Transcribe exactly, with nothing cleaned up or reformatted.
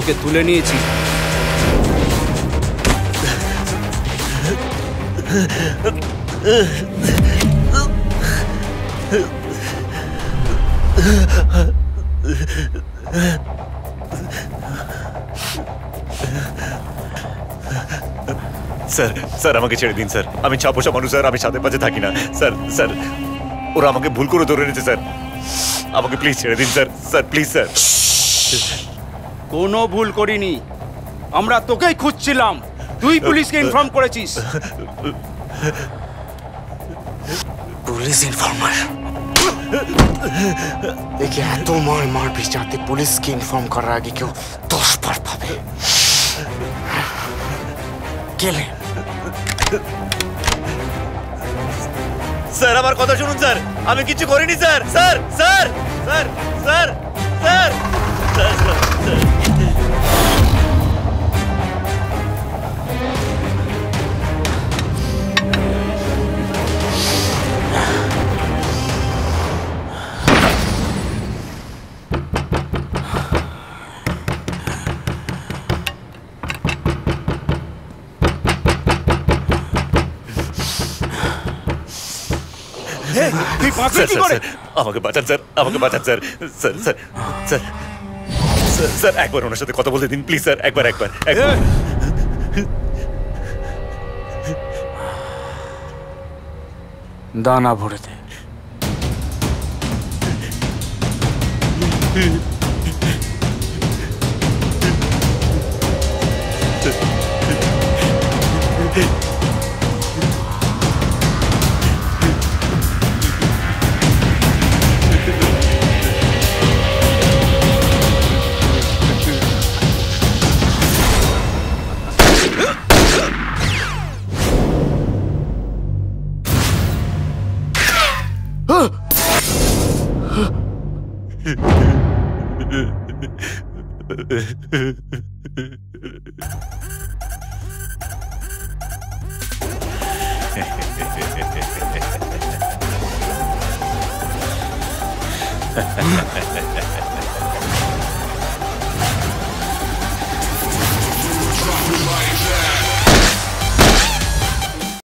ওকে তুলে নিয়েছি। Sir sir আমাকে ছেড়ে দিন স্যার, আমি ছাপোষা মানুষ স্যার, আমি সাথে পাশে থাকি না স্যার। স্যার ওরা আমাকে ভুল করে ধরে নিয়েছে স্যার, আমাকে প্লিজ ছেড়ে দিন স্যার। Sir please sir. কোনো ভুল করিনি, আমরা তোকেই খুঁজছিলাম, তুই পুলিশকে ইনফর্ম করেছিস। Police informer? একে এত মার মারবি যাতে পুলিশকে ইনফর্ম করার আগে কেউ দশ বার পাবে। গেলে স্যার আমার কথা শুনুন স্যার, আমি কিছু করিনি sir. Sir sir sir sir sir sir আমাকে বাঁচান স্যার, আমাকে বাঁচান sir. Sir sir sir sir sir একবার ওনার সাথে কথা বলতে দিন প্লিজ স্যার, একবার একবার একবার। দানা ভরে দে।